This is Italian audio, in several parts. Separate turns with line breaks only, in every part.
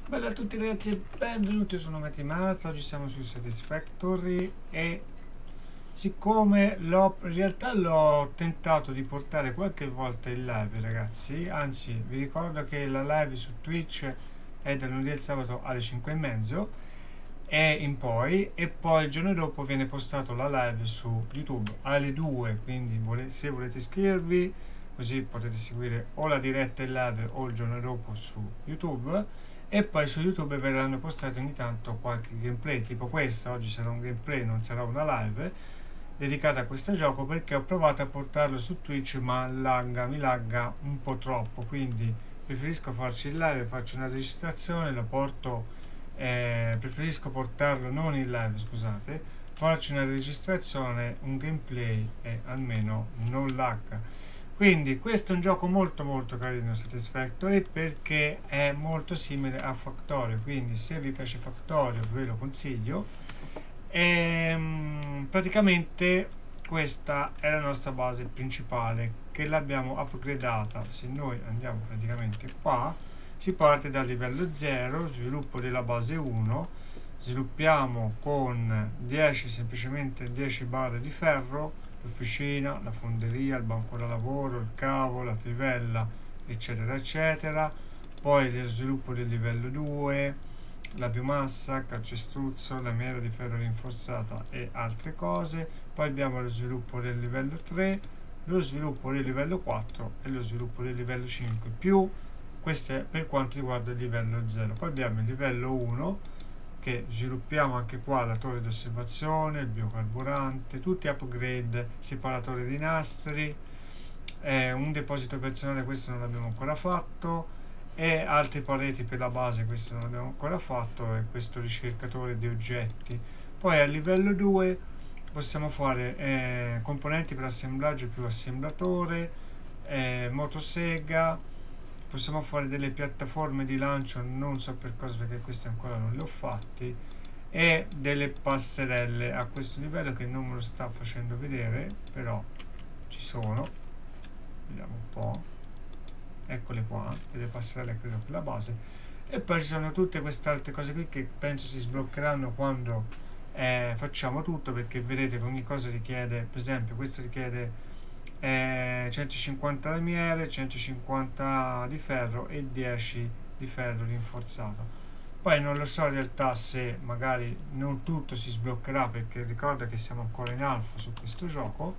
Bella a tutti ragazzi e benvenuti, io sono Matty Mars, oggi siamo su Satisfactory e siccome in realtà l'ho tentato di portare qualche volta in live ragazzi, anzi vi ricordo che la live su Twitch è dal lunedì al sabato alle 5:30 e in poi, e poi il giorno dopo viene postato la live su YouTube alle 2, quindi se volete iscrivervi così potete seguire o la diretta in live o il giorno dopo su YouTube. E poi su YouTube verranno postate ogni tanto qualche gameplay tipo questo. Oggi sarà un gameplay, non sarà una live dedicata a questo gioco perché ho provato a portarlo su Twitch ma mi lagga un po' troppo, quindi preferisco farci il live, faccio una registrazione, lo porto, preferisco portarlo non in live, scusate, farci una registrazione, un gameplay e almeno non lagga. Quindi questo è un gioco molto carino, Satisfactory, perché è molto simile a Factorio, quindi se vi piace Factorio ve lo consiglio. Praticamente questa è la nostra base principale che l'abbiamo upgradata. Se noi andiamo praticamente qua, si parte dal livello 0, sviluppo della base 1, sviluppiamo con 10, semplicemente 10 barre di ferro, l'officina, la fonderia, il banco da lavoro, il cavo, la trivella, eccetera eccetera. Poi lo sviluppo del livello 2, la biomassa, calcestruzzo, la mela di ferro rinforzata e altre cose. Poi abbiamo lo sviluppo del livello 3, lo sviluppo del livello 4 e lo sviluppo del livello 5, più questo è per quanto riguarda il livello 0. Poi abbiamo il livello 1 che sviluppiamo anche qua la torre di osservazione, il biocarburante, tutti upgrade, separatore di nastri, un deposito personale, questo non l'abbiamo ancora fatto, e altre pareti per la base, questo non l'abbiamo ancora fatto, e questo ricercatore di oggetti. Poi a livello 2 possiamo fare componenti per assemblaggio più assemblatore, motosega, possiamo fare delle piattaforme di lancio, non so per cosa perché questi ancora non li ho fatti, e delle passerelle a questo livello che non me lo sta facendo vedere, però ci sono, vediamo un po', eccole qua, delle passerelle credo per la base. E poi ci sono tutte queste altre cose qui che penso si sbloccheranno quando facciamo tutto, perché vedete che ogni cosa richiede, per esempio questo richiede 150 lamiere, 150 di ferro e 10 di ferro rinforzato. Poi non lo so in realtà se magari non tutto si sbloccherà, perché ricordo che siamo ancora in alfa su questo gioco,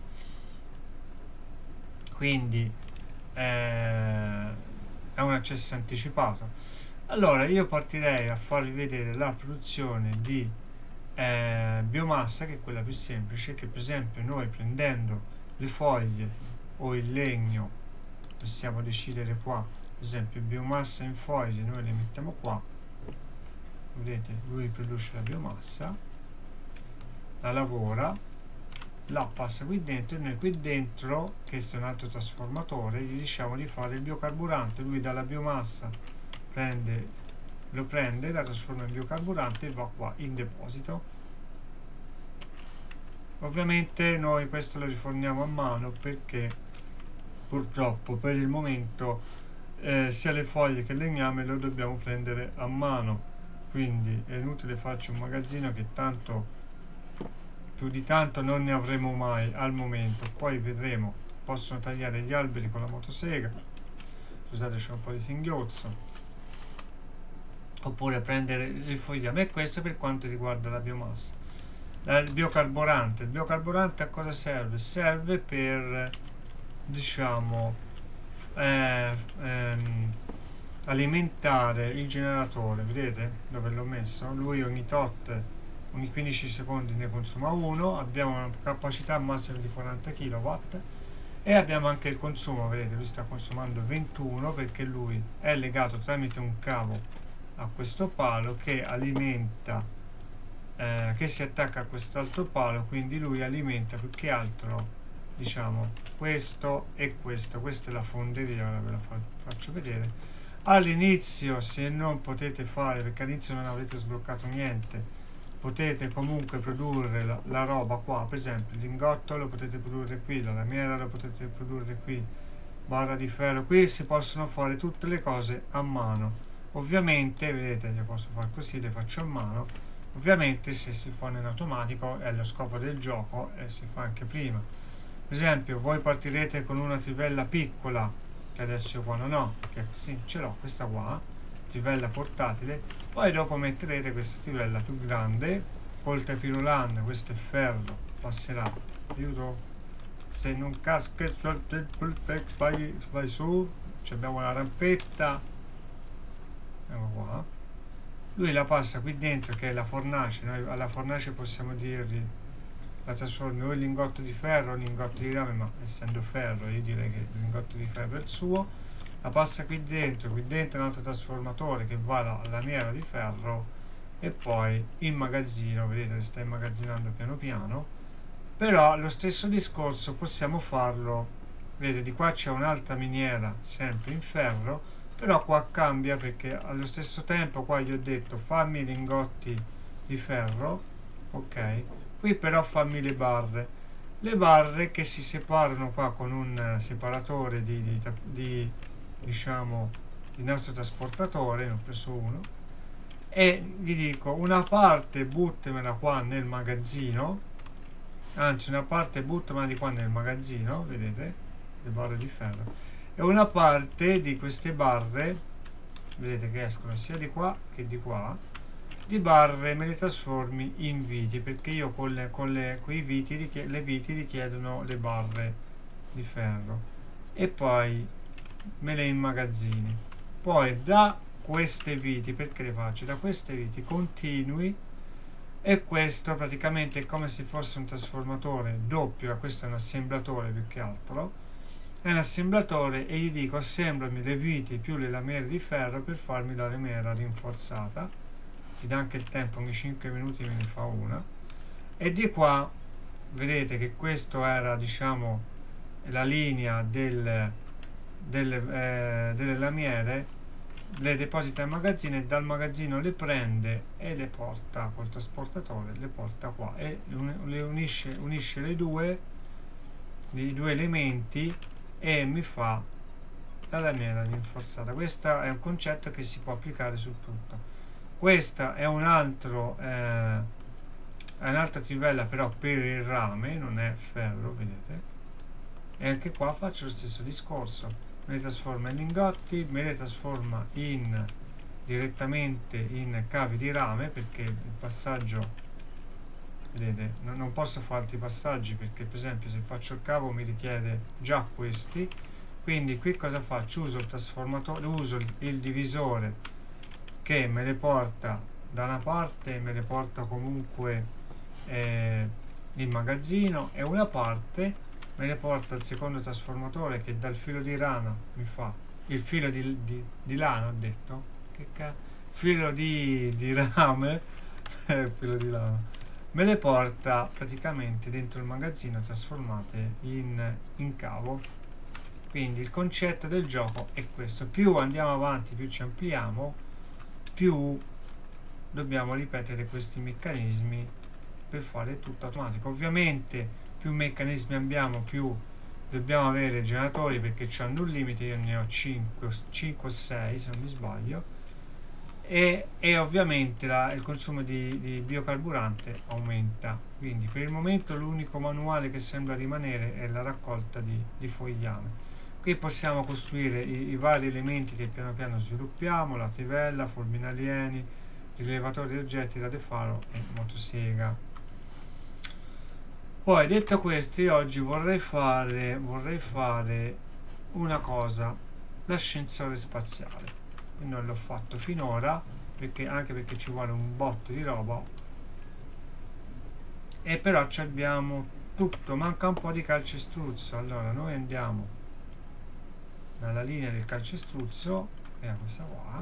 quindi è un accesso anticipato. Allora io partirei a farvi vedere la produzione di biomassa, che è quella più semplice, che per esempio noi prendendo le foglie o il legno possiamo decidere qua, per esempio biomassa in foglie, noi le mettiamo qua, vedete, lui produce la biomassa, la lavora, la passa qui dentro e noi qui dentro, che è un altro trasformatore, gli diciamo di fare il biocarburante. Lui dalla biomassa lo prende, la trasforma in biocarburante e va qua in deposito. Ovviamente noi questo lo riforniamo a mano perché purtroppo per il momento sia le foglie che il legname lo dobbiamo prendere a mano, quindi è inutile farci un magazzino che tanto più di tanto non ne avremo mai al momento. Poi vedremo, possono tagliare gli alberi con la motosega, scusate c'è un po' di singhiozzo, oppure prendere il fogliame. E questo per quanto riguarda la biomassa. Il biocarburante a cosa serve? Serve per, diciamo, alimentare il generatore. Vedete dove l'ho messo? Lui ogni 15 secondi ne consuma uno. Abbiamo una capacità massima di 40 kW e abbiamo anche il consumo, vedete, lui sta consumando 21 perché lui è legato tramite un cavo a questo palo che alimenta, che si attacca a quest'altro palo, quindi lui alimenta più che altro, diciamo, questo e questo. Questa è la fonderia, ora ve la faccio vedere. All'inizio, se non potete fare, perché all'inizio non avrete sbloccato niente, potete comunque produrre la roba qua, per esempio il lingotto lo potete produrre qui, la lamiera lo potete produrre qui, barra di ferro, qui si possono fare tutte le cose a mano. Ovviamente vedete, le posso fare così, le faccio a mano. Ovviamente se si fa in automatico è lo scopo del gioco e si fa anche prima. Per esempio voi partirete con una trivella piccola, che adesso io qua non ho, che sì, ce l'ho, questa qua, trivella portatile, poi dopo metterete questa trivella più grande, col tapirulan, questo è ferro, passerà, aiuto, se non casca il pulpex vai su, abbiamo la rampetta, ecco qua, lui la passa qui dentro che è la fornace, noi alla fornace possiamo dirgli la trasformi o in lingotto di ferro o in lingotto di rame, ma essendo ferro io direi che il lingotto di ferro è il suo, la passa qui dentro è un altro trasformatore che va alla lamiera di ferro e poi in magazzino, vedete sta immagazzinando piano piano, però lo stesso discorso possiamo farlo, vedete di qua c'è un'altra miniera sempre in ferro, però qua cambia perché allo stesso tempo qua gli ho detto fammi i lingotti di ferro, ok, qui però fammi le barre che si separano qua con un separatore diciamo di nastro trasportatore, ne ho preso uno e gli dico una parte buttamela qua nel magazzino, anzi una parte buttamela di qua nel magazzino, vedete le barre di ferro, e una parte di queste barre, vedete che escono sia di qua che di qua, di barre me le trasformi in viti, perché io con i viti le viti richiedono le barre di ferro, e poi me le immagazzini. Poi da queste viti, perché le faccio? Da queste viti continui, e questo praticamente è come se fosse un trasformatore doppio, questo è un assemblatore più che altro, è un assemblatore, e gli dico assemblami le viti più le lamiere di ferro per farmi la lamiera rinforzata, ti dà anche il tempo, ogni 5 minuti me ne fa una, e di qua vedete che questo era diciamo la linea delle lamiere, le deposita in magazzino e dal magazzino le prende e le porta col trasportatore, le porta qua e le unisce i due elementi e mi fa la lamiera rinforzata. Questo è un concetto che si può applicare su tutto. Questa è un'altra trivella però per il rame, non è ferro, vedete, e anche qua faccio lo stesso discorso, me le trasforma in lingotti, me le trasforma direttamente in cavi di rame, perché il passaggio, vedete, non posso fare altri passaggi perché per esempio se faccio il cavo mi richiede già questi, quindi qui cosa faccio? Uso il trasformatore, uso il divisore che me le porta da una parte e me le porta comunque in magazzino, e una parte me le porta al secondo trasformatore che dal filo di rana mi fa il filo di lana, ho detto che filo di rame filo di lana, me le porta praticamente dentro il magazzino trasformate in cavo. Quindi il concetto del gioco è questo: più andiamo avanti, più ci ampliamo, più dobbiamo ripetere questi meccanismi per fare tutto automatico. Ovviamente più meccanismi abbiamo, più dobbiamo avere generatori, perché hanno un limite, io ne ho 5 o 6 se non mi sbaglio, e ovviamente il consumo di biocarburante aumenta. Quindi per il momento l'unico manuale che sembra rimanere è la raccolta di fogliame. Qui possiamo costruire i vari elementi che piano piano sviluppiamo: la trivella, fulmini alieni, rilevatore di oggetti, radiofaro e motosega. Poi detto questo, io oggi vorrei fare una cosa, l'ascensore spaziale. Io non l'ho fatto finora anche perché ci vuole un botto di roba, e però ci abbiamo tutto, manca un po' di calcestruzzo. Allora noi andiamo dalla linea del calcestruzzo, e a questa qua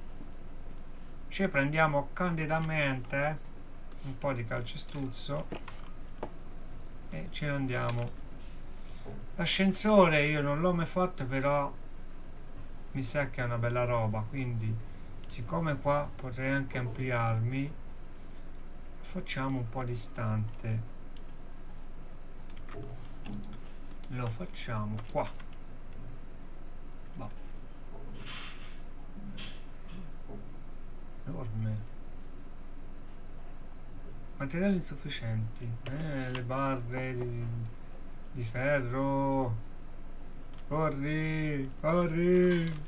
ci prendiamo candidamente un po' di calcestruzzo e ce ne andiamo. L'ascensore io non l'ho mai fatto, però mi sa che è una bella roba, quindi siccome qua potrei anche ampliarmi, facciamo un po' distante, lo facciamo qua. dorme. Materiali insufficienti. Le barre di ferro. Corri, corri.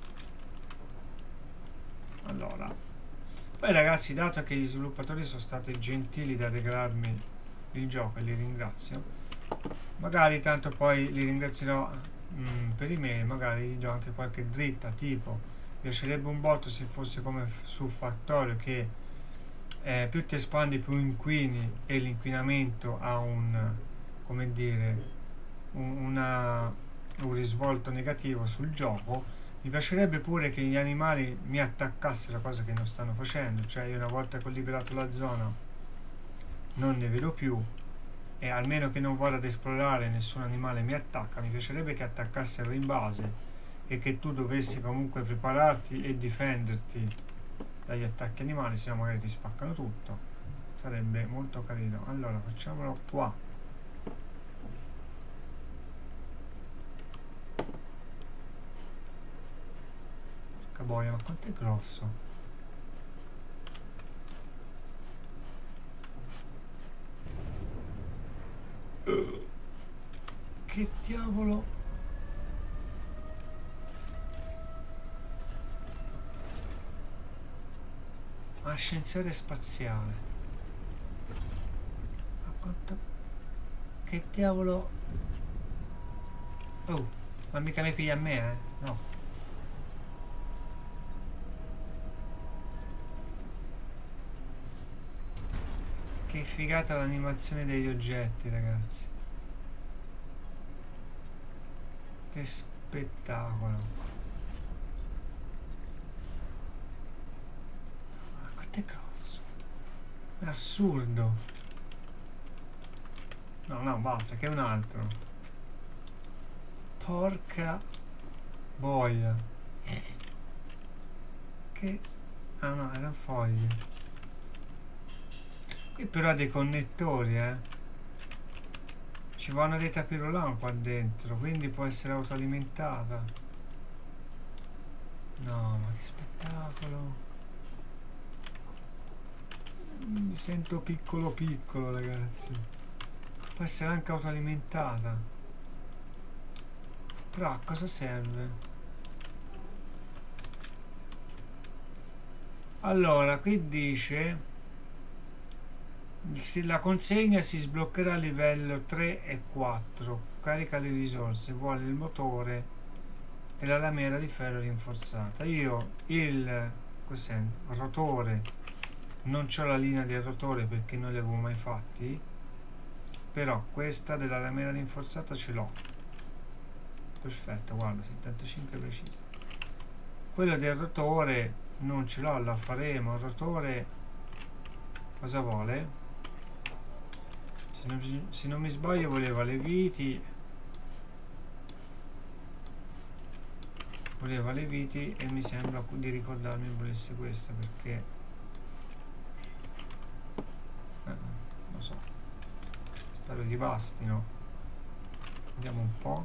Allora, poi ragazzi, dato che gli sviluppatori sono stati gentili da regalarmi il gioco e li ringrazio, magari tanto poi li ringrazierò per email, magari gli do anche qualche dritta, tipo mi piacerebbe un botto se fosse come su Factorio, che più ti espandi più inquini e l'inquinamento ha un, come dire, un risvolto negativo sul gioco. Mi piacerebbe pure che gli animali mi attaccassero, cosa che non stanno facendo, cioè io una volta che ho liberato la zona non ne vedo più, e almeno che non vada ad esplorare nessun animale mi attacca. Mi piacerebbe che attaccassero in base e che tu dovessi comunque prepararti e difenderti dagli attacchi animali, se no magari ti spaccano tutto. Sarebbe molto carino. Allora facciamolo qua. Boia, ma quanto è grosso? Che diavolo? Ascensore spaziale. Ma quanto... Che diavolo? Oh, ma mica mi piglia a me, no. Che figata l'animazione degli oggetti, ragazzi. Che spettacolo. Ma quanto è grosso. È assurdo. No, no, basta, che è un altro. Porca boia. Che... Ah no, erano foglie. Qui però ha dei connettori, ci va una rete a pirolan qua dentro, quindi può essere autoalimentata. No, ma che spettacolo. Mi sento piccolo piccolo, ragazzi. Può essere anche autoalimentata. Però a cosa serve? Allora, qui dice... La consegna si sbloccherà a livello 3 e 4. Carica le risorse, vuole il motore e la lamella di ferro rinforzata. Io il rotore, non c'ho la linea del rotore perché non li avevo mai fatti, però questa della lamella rinforzata ce l'ho. Perfetto, guarda, 75 preciso. Quello del rotore non ce l'ho, la faremo. Il rotore cosa vuole? Se non mi sbaglio voleva le viti e mi sembra di ricordarmi volesse questa, perché lo so, spero di bastino. Vediamo un po'.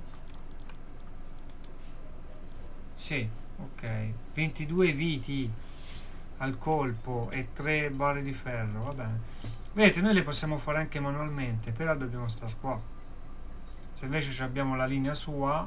Sì, ok, 22 viti al colpo e 3 barre di ferro, va bene. Vedete, noi le possiamo fare anche manualmente, però dobbiamo stare qua. Se invece abbiamo la linea sua,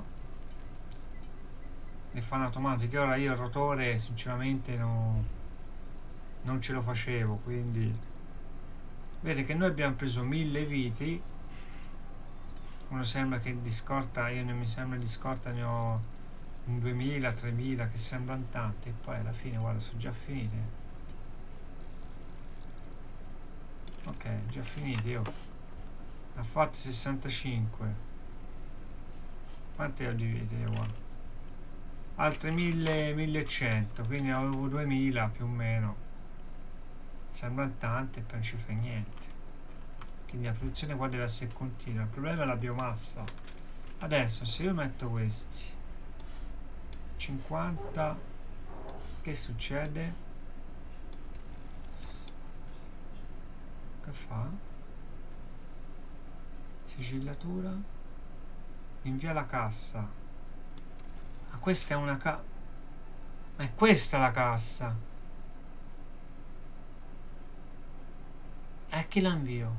le fa in automatico. Ora io il rotore sinceramente non ce lo facevo, quindi vedete che noi abbiamo preso 1000 viti. Uno sembra che di scorta, io non mi sembra di scorta, ne ho 2000, 3000, che sembrano tanti, e poi alla fine guarda, sono già finite. Ok, già finiti, io ha fatto 65. Quante ho di vite io qua? Altre 1000, 1100, quindi avevo 2000 più o meno. Sembrano tante e poi non ci fa niente. Quindi la produzione qua deve essere continua. Il problema è la biomassa. Adesso se io metto questi 50, che succede? Che fa? Sigillatura, invia la cassa. Ma questa è una ma è questa la cassa? Che la invio?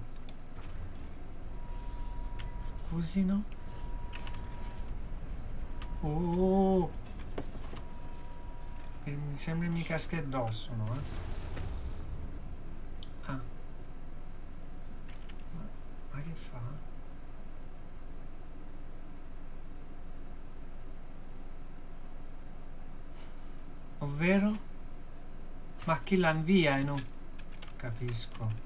Così no? Oh, mi sembra mi casca addosso, no? Ah, ma che fa? Ovvero? Ma chi la invia e non capisco.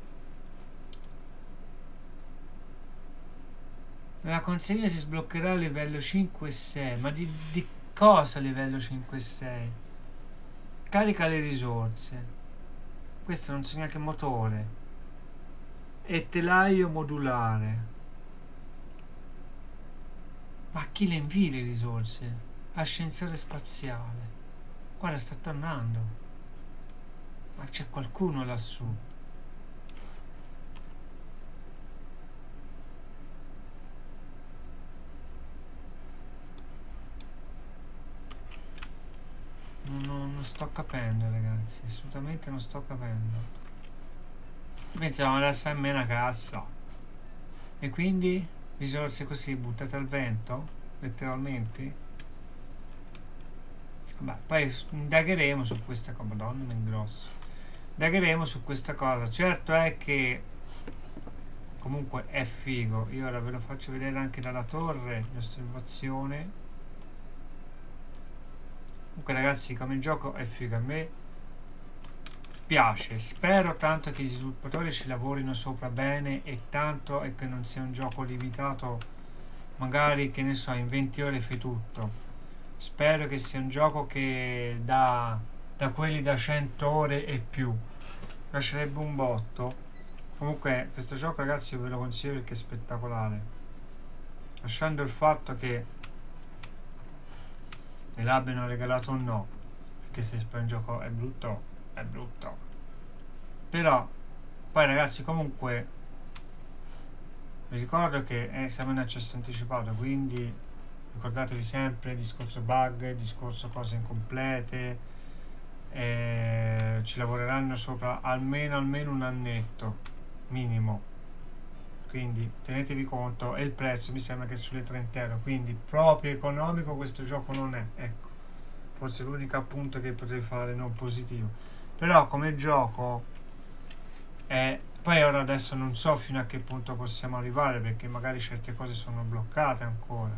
La consegna si sbloccherà a livello 5 e 6. Ma di cosa livello 5 e 6? Carica le risorse. Questo non so neanche motore. E telaio modulare. Ma a chi le invii le risorse? Ascensore spaziale. Guarda, sta tornando. Ma c'è qualcuno lassù. Non sto capendo, ragazzi. Assolutamente non sto capendo. Pensavamo adesso a me una cassa. E quindi risorse così buttate al vento? Letteralmente? Vabbè, poi indagheremo su questa cosa. Madonna, mi ingrosso. Indagheremo su questa cosa. Certo è che comunque è figo. Io ora ve lo faccio vedere anche dalla torre di osservazione. Comunque ragazzi, come gioco è figo. A me piace. Spero tanto che gli sviluppatori ci lavorino sopra bene e tanto e che non sia un gioco limitato, magari, che ne so, in 20 ore fai tutto. Spero che sia un gioco che da quelli da 100 ore e più. Piacerebbe un botto. Comunque questo gioco, ragazzi, io ve lo consiglio perché è spettacolare. Lasciando il fatto che me l'abbiano regalato o no, perché se poi un gioco è brutto, è brutto. Però poi, ragazzi, comunque vi ricordo che siamo in accesso anticipato, quindi ricordatevi sempre il discorso bug, il discorso cose incomplete, ci lavoreranno sopra almeno un annetto minimo, quindi tenetevi conto. E il prezzo mi sembra che è sulle 30 euro, quindi proprio economico questo gioco non è, ecco, forse l'unico appunto che potrei fare non positivo, però come gioco è. Poi ora adesso non so fino a che punto possiamo arrivare, perché magari certe cose sono bloccate ancora,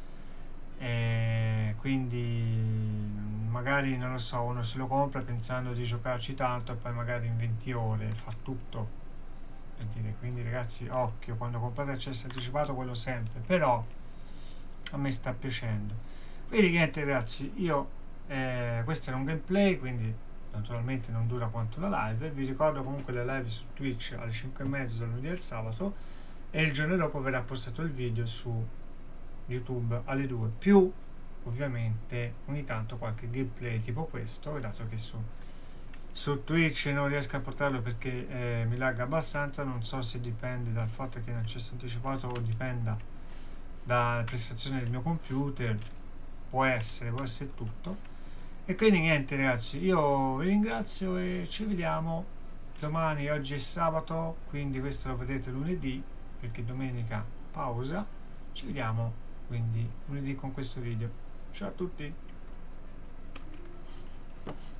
quindi magari non lo so, uno se lo compra pensando di giocarci tanto e poi magari in 20 ore fa tutto, per dire. Quindi ragazzi, occhio, quando comprate accesso anticipato, quello sempre. Però a me sta piacendo. Quindi niente ragazzi, io questo era un gameplay, quindi naturalmente non dura quanto la live. Vi ricordo comunque le live su Twitch alle 5:30 dal lunedì al sabato, e il giorno dopo verrà postato il video su YouTube alle 2, più ovviamente ogni tanto qualche gameplay tipo questo, dato che su Twitch non riesco a portarlo perché mi lagga abbastanza. Non so se dipende dal fatto che è in accesso anticipato o dipenda dalla prestazione del mio computer, può essere tutto. E quindi niente ragazzi, io vi ringrazio e ci vediamo domani. Oggi è sabato, quindi questo lo vedrete lunedì perché domenica pausa. Ci vediamo quindi lunedì con questo video. Ciao a tutti.